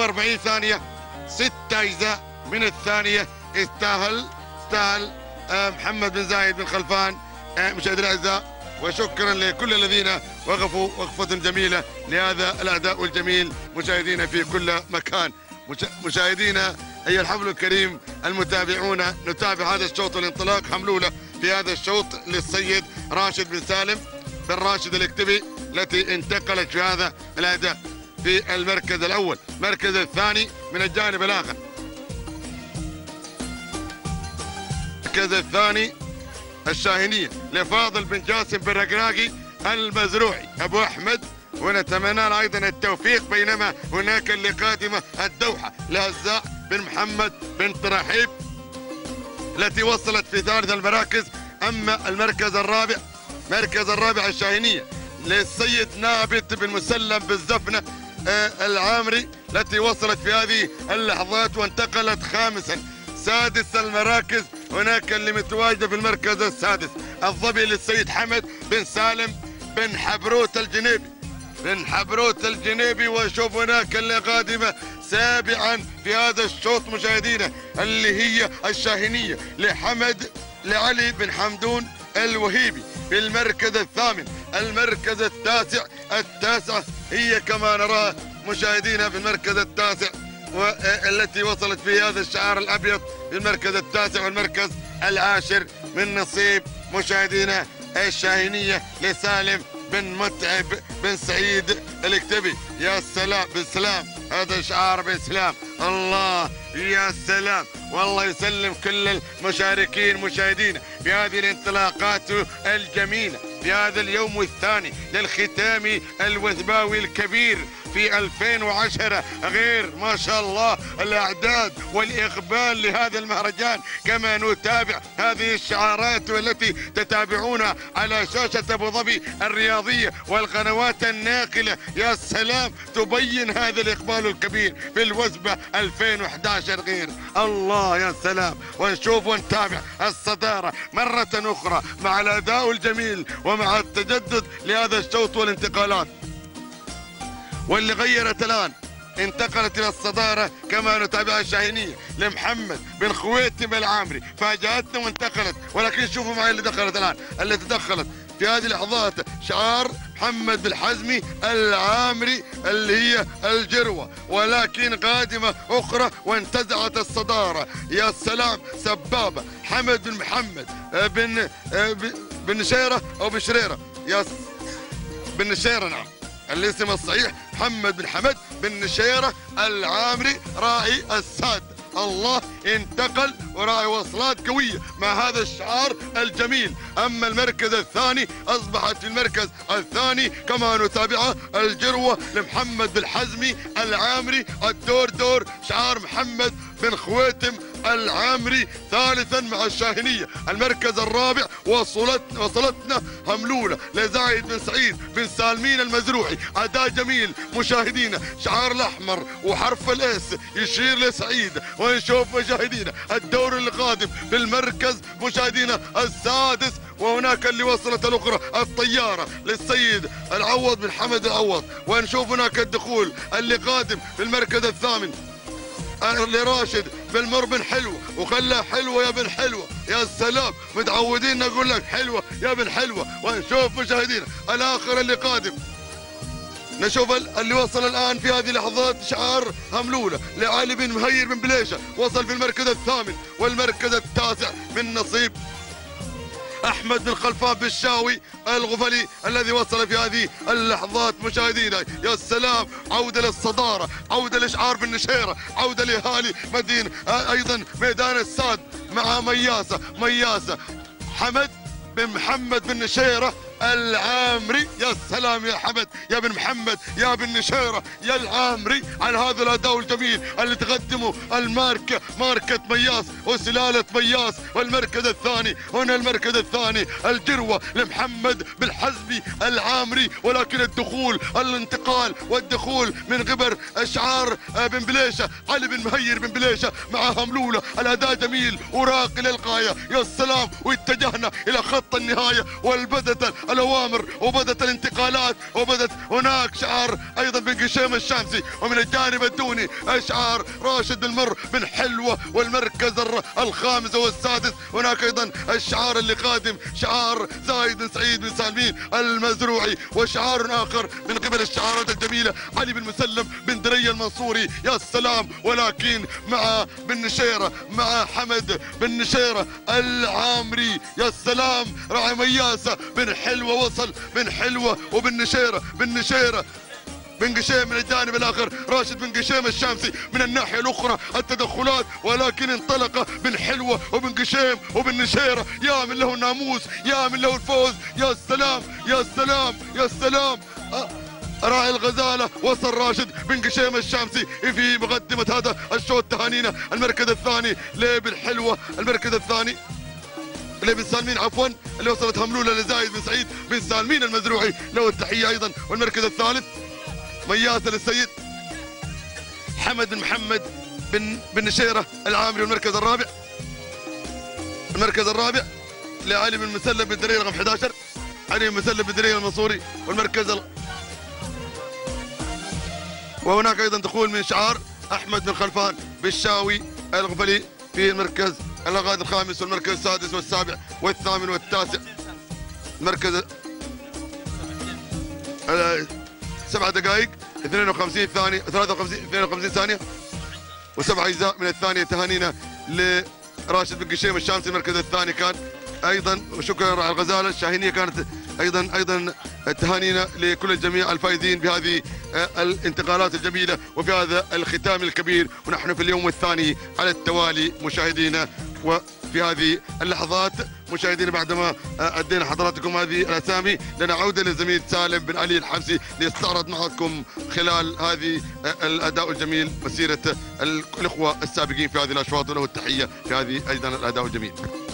42 ثانية، 6 أجزاء من الثانية. استاهل محمد بن زايد بن خلفان. مشاهدينا الأعزاء، وشكرا لكل الذين وقفوا وقفة جميلة لهذا الأداء الجميل مشاهدينا في كل مكان. مشاهدينا أيها الحفل الكريم المتابعون، نتابع هذا الشوط والانطلاق. حملولة في هذا الشوط للسيد راشد بن سالم بن راشد الإكتبي التي انتقلت في هذا الأداء في المركز الأول. المركز الثاني من الجانب الآخر، المركز الثاني الشاهينية لفاضل بن جاسم بن رقراقي المزروعي أبو أحمد، ونتمنى له أيضا التوفيق. بينما هناك اللي قادمة الدوحة لهزاع بن محمد بن ترحيب التي وصلت في ثالث المراكز. أما المركز الرابع، مركز الرابع الشاهينية للسيد نابت بن مسلم بالزفنة العامري التي وصلت في هذه اللحظات وانتقلت خامسا. سادس المراكز هناك اللي متواجدة في المركز السادس الظبي للسيد حمد بن سالم بن حبروت الجنيبي وشوف هناك اللي قادمة سابعا في هذا الشوط مشاهدينا اللي هي الشاهينية لحمد لعلي بن حمدون الوهيبي في المركز الثامن. المركز التاسع هي كما نراها مشاهدينا في المركز التاسع، والتي وصلت في هذا الشعار الأبيض في المركز التاسع. والمركز العاشر من نصيب مشاهدينا الشاهينية لسالم بن متعب بن سعيد الإكتبي. يا سلام بالسلام، هذا شعار بالسلام، الله يا سلام، والله يسلم كل المشاركين مشاهدينا في هذه الانطلاقات الجميلة في هذا اليوم الثاني للختام الوثباوي الكبير في 2010. غير ما شاء الله الأعداد والإقبال لهذا المهرجان، كما نتابع هذه الشعارات والتي تتابعونها على شاشة أبو ظبي الرياضية والقنوات الناقلة. يا سلام، تبين هذا الإقبال الكبير في الوثبة 2011. غير الله يا سلام. ونشوف ونتابع الصدارة مرة أخرى مع الأداء الجميل ومع التجدد لهذا الشوط والانتقالات، واللي غيرت الآن انتقلت إلى الصدارة كما نتابع الشاهينية لمحمد بن خويتم العامري. فاجأتنا وانتقلت، ولكن شوفوا معي اللي دخلت الآن، اللي تدخلت في هذه اللحظات شعار محمد بالحزمي العامري اللي هي الجروة، ولكن قادمة أخرى وانتزعت الصدارة. يا سلام، سبابة حمد بن محمد بن نشيرة أو بشريرة، بن نشيرة، نعم الاسم الصحيح محمد بن حمد بن نشيرة العامري راعي الساد. الله، انتقل وراعي وصلات قوية مع هذا الشعار الجميل. أما المركز الثاني أصبحت في المركز الثاني كما نتابعه الجروة لمحمد بالحزمي العامري الدور شعار محمد بن خويتم العامري ثالثا مع الشاهينية. المركز الرابع وصلتنا هملولة لزايد بن سعيد بن سالمين المزروعي. أداء جميل مشاهدينا، شعار الأحمر وحرف الإس يشير لسعيد. ونشوف مشاهدينا الدور القادم في المركز مشاهدينا السادس، وهناك اللي وصلت الأخرى الطيارة للسيد العوض بن حمد العوض. ونشوف هناك الدخول اللي قادم في المركز الثامن لراشد بالمر بن حلوة، وخلى حلوة يا بن حلوة. يا سلام، متعودين نقول لك حلوة يا بن حلوة. ونشوف مشاهدينا الآخر اللي قادم، نشوف اللي وصل الآن في هذه اللحظات شعار هملولة لعلي بن مهير بن بليشة، وصل في المركز الثامن. والمركز التاسع من نصيب أحمد بن خلفان بالشاوي الغفلي الذي وصل في هذه اللحظات مشاهدينا. يا سلام، عودة للصدارة، عودة لإشعار بن نشيرة، عودة لأهالي مدينة أيضا ميدان الساد مع مياسة حمد بن محمد بن نشيرة العامري. يا سلام يا حمد يا بن محمد يا بن نشيرة يا العامري على هذا الأداء الجميل اللي تقدمه ماركة مياس وسلالة مياس. والمركز الثاني هنا المركز الثاني الجروة لمحمد بالحزمي العامري، ولكن الانتقال والدخول من قبل اشعار بن بليشة علي بن مهير بن بليشة مع هملولة. الأداء جميل وراقي للغاية. يا سلام، واتجهنا إلى خط النهاية والبدت الاوامر وبدت الانتقالات وبدت هناك شعار ايضا بن قشيم الشامسي، ومن الجانب الدوني اشعار راشد المر بن حلوه والمركز الخامس والسادس. هناك ايضا الشعار اللي قادم شعار زايد بن سعيد بن سالمين المزروعي، وشعار اخر من قبل الشعارات الجميله علي بن مسلم بن دري المنصوري. يا سلام، ولكن مع بن نشيره مع حمد بن نشيره العامري. يا سلام، راعي مياسه بن حلوه وصل بن حلوه وبن نشيره بن قشيم من الجانب الاخر راشد بن قشيم الشامسي. من الناحيه الاخرى التدخلات، ولكن انطلق بن حلوه وبن قشيم وبن نشيره. يا من له الناموس، يا من له الفوز. يا سلام يا سلام يا سلام. راعي الغزاله وصل راشد بن قشيم الشامسي في مقدمه هذا الشوط. تهانينا. المركز الثاني لبن حلوه، المركز الثاني بن سالمين عفوا اللي وصلت هملوله لزايد بن سعيد بن سالمين المزروعي، له التحيه ايضا. والمركز الثالث مياسه للسيد حمد بن محمد بن نشيره العامري. والمركز الرابع لعلي بن مسلم بن دري رقم 11 علي بن مسلم بن دري المنصوري. وهناك ايضا دخول من شعار احمد بن خلفان بالشاوي الغفلي في المركز الغاد الخامس والمركز السادس والسابع والثامن والتاسع. المركز 7 دقائق 52 ثانية 52 ثانية و7 اجزاء من الثانية. تهانينا لراشد بن قشيم الشامسي. المركز الثاني كان ايضا، وشكرا راعي الغزالة الشاهينية كانت ايضا تهانينا لكل الجميع الفائزين بهذه الانتقالات الجميلة وفي هذا الختام الكبير. ونحن في اليوم الثاني على التوالي مشاهدينا، وفي هذه اللحظات مشاهدينا بعدما ادينا حضراتكم هذه الاسامي لنا عوده للزميل سالم بن علي الحبسي ليستعرض معكم خلال هذه الاداء الجميل مسيره الاخوه السابقين في هذه الاشواط، وله التحيه في هذه ايضا الاداء الجميل.